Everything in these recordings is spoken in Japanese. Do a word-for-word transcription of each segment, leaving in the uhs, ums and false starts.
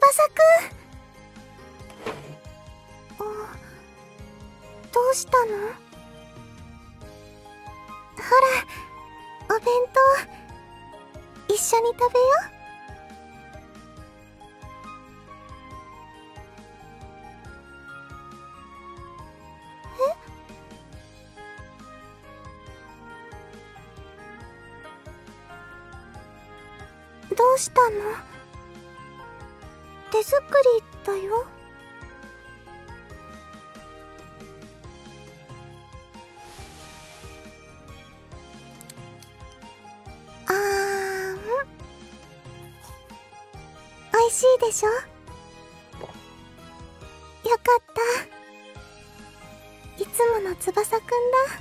翼くん。どうしたの？ほら、お弁当一緒に食べよう。え？どうしたの？手作りだよ。あーん、おいしいでしょ？よかった。いつもの翼くんだ。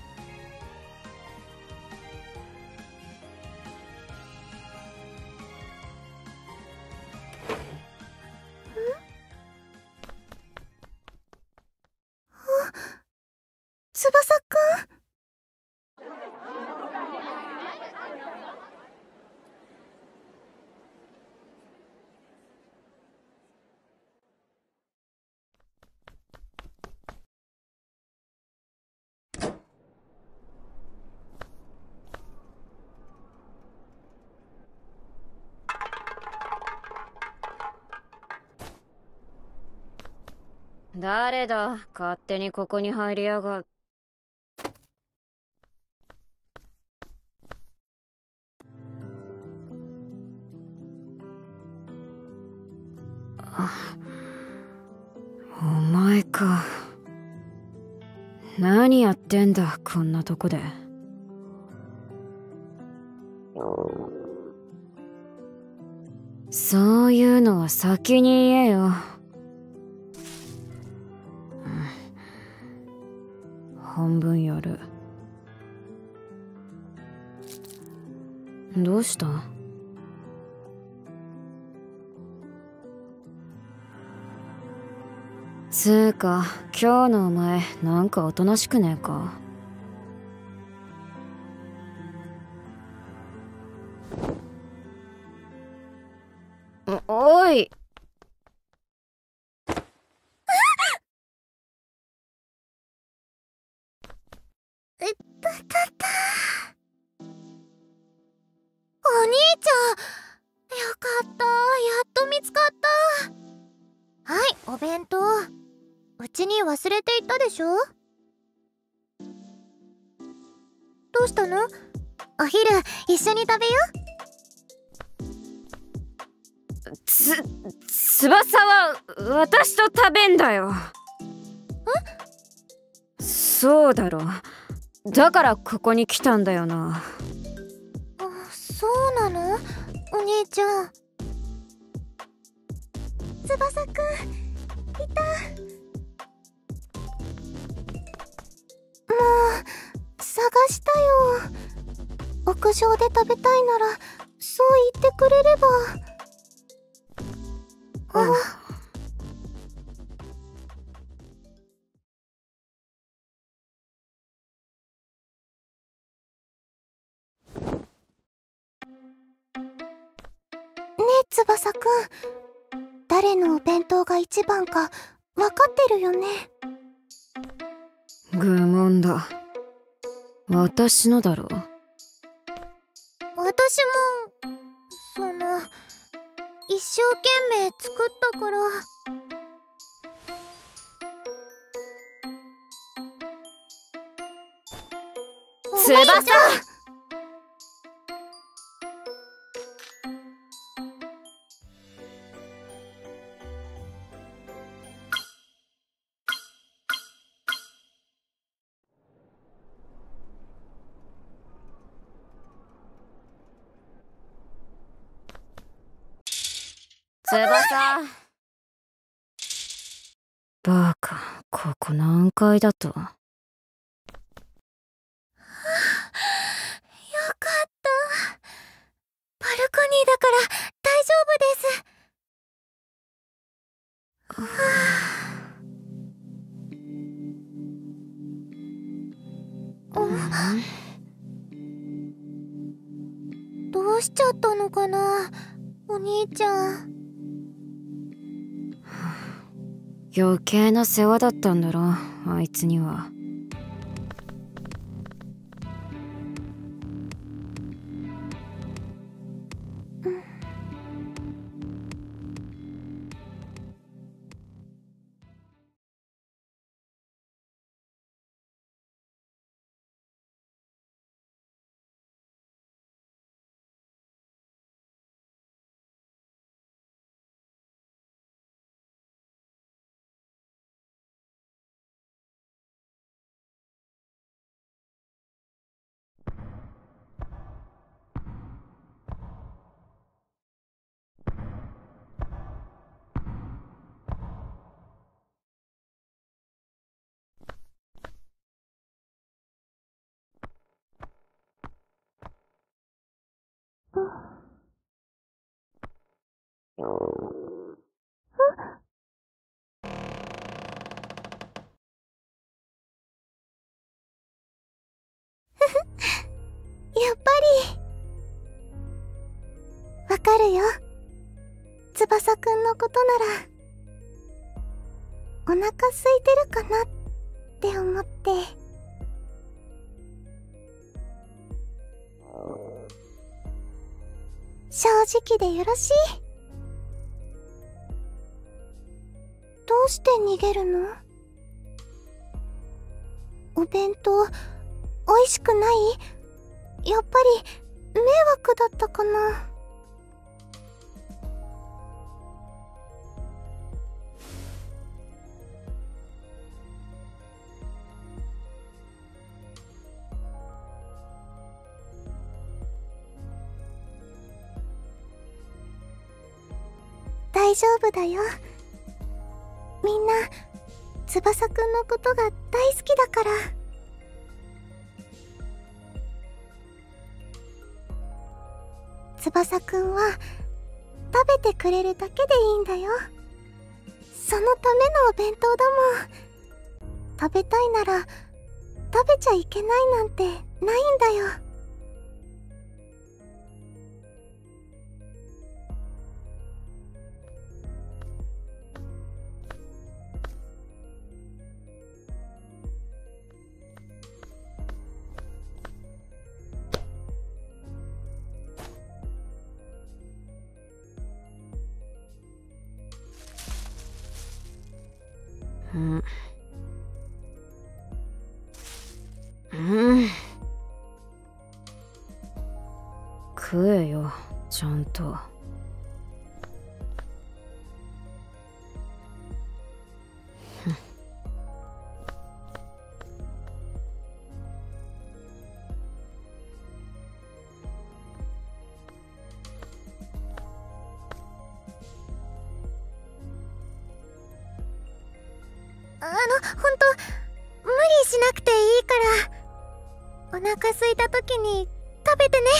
翼くん。 誰だ、勝手にここに入りやがっ。お前か。何やってんだ、こんなとこで。そういうのは先に言えよ。半分やる。どうした？つーか、今日のお前なんかおとなしくねえか？おい。 えったたた。お兄ちゃん、よかった、やっと見つかった。はい、お弁当。うちに忘れていったでしょ？どうしたの？お昼一緒に食べよう。つ翼は私と食べんだよ。え？そうだろ。だからここに来たんだよな。 あ、そうなの？お兄ちゃん。翼くんいた。もう探したよ。屋上で食べたいならそう言ってくれれば。あ、ねえ翼くん、誰のお弁当が一番か分かってるよね？ 愚問だ。私のだろ。 私もその一生懸命作ったから。 翼！翼。バカ、ここ何階だと？よかった。バルコニーだから大丈夫です。はあ、どうしちゃったのかな、お兄ちゃん。 余計な世話だったんだろ、あいつには。 やっぱりわかるよ。翼くんのことならお腹空いてるかなって思って。正直でよろしい。どうして逃げるの？お弁当美味しくない？やっぱり迷惑だったかな。大丈夫だよ。みんな翼くんのことが大好きだから。翼くんは食べてくれるだけでいいんだよ。そのためのお弁当だもん。食べたいなら食べちゃいけないなんてないんだよ。 うんうん食えよちゃんと。 あの、ほんと無理しなくていいから。お腹空いた時に食べてね。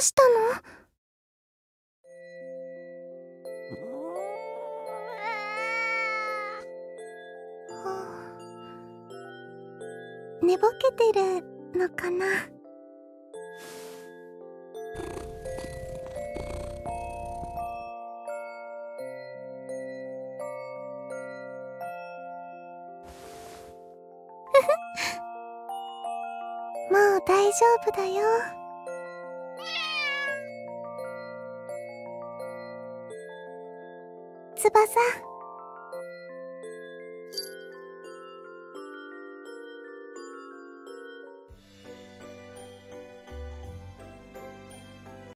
うしたの？寝ぼけてるのかな？もう大丈夫だよ。翼。